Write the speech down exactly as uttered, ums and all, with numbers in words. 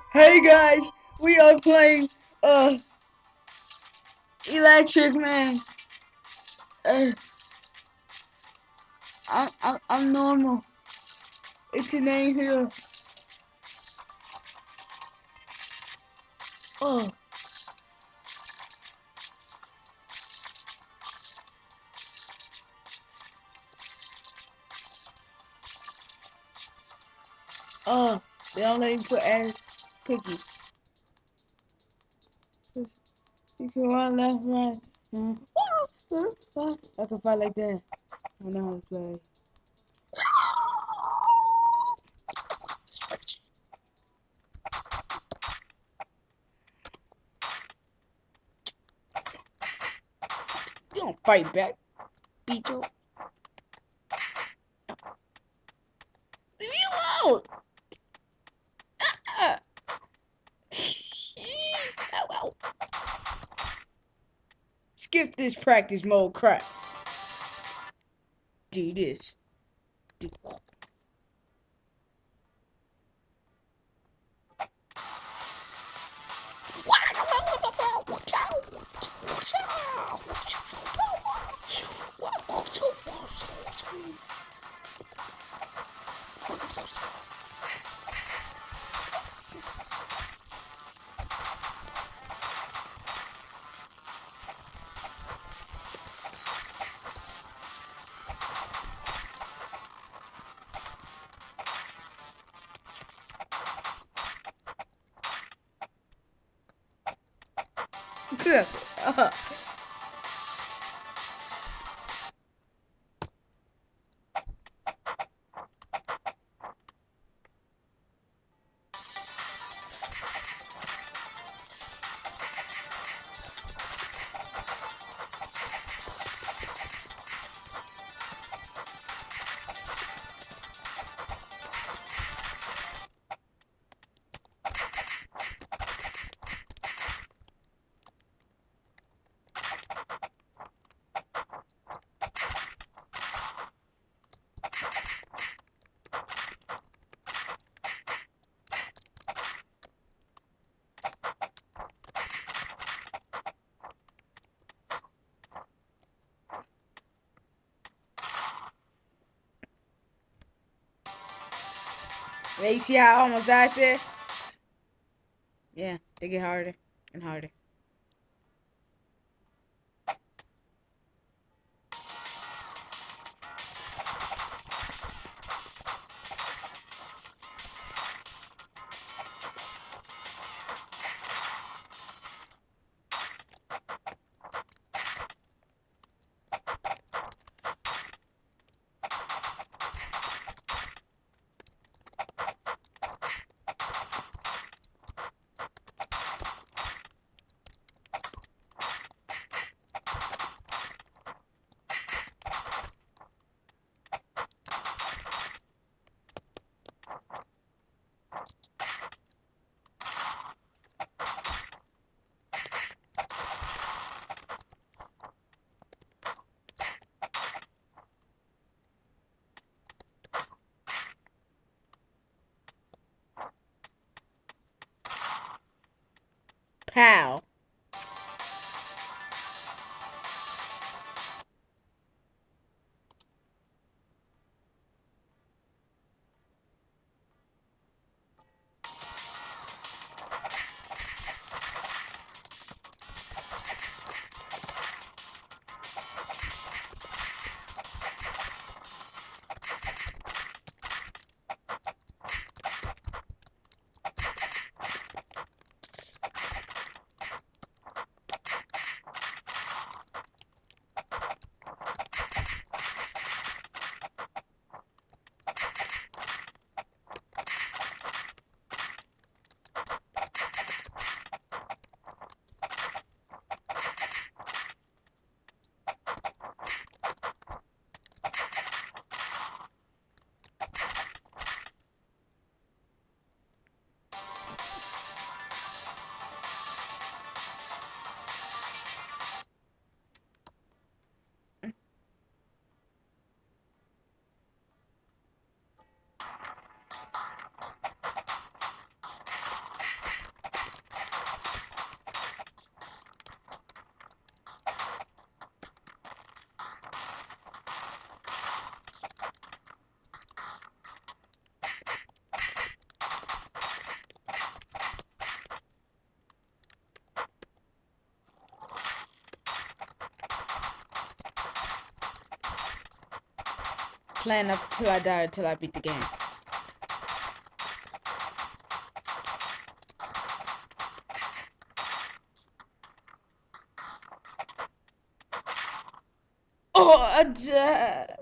Hey guys, we are playing uh Electric Man. Uh, I'm, I'm I'm normal. It's a name here. Oh, oh, they don't let you put add cookies. You can run left, right. Uh, I can fight like that. I know how to play. You don't fight back, Beetle. Leave me alone. Ah. Ow, ow. Skip this practice mode crap. Do this. Do. uh, yeah, you see how I almost died there? Yeah, they get harder and harder. Pow. playing up till I die until I beat the game. Oh, I died.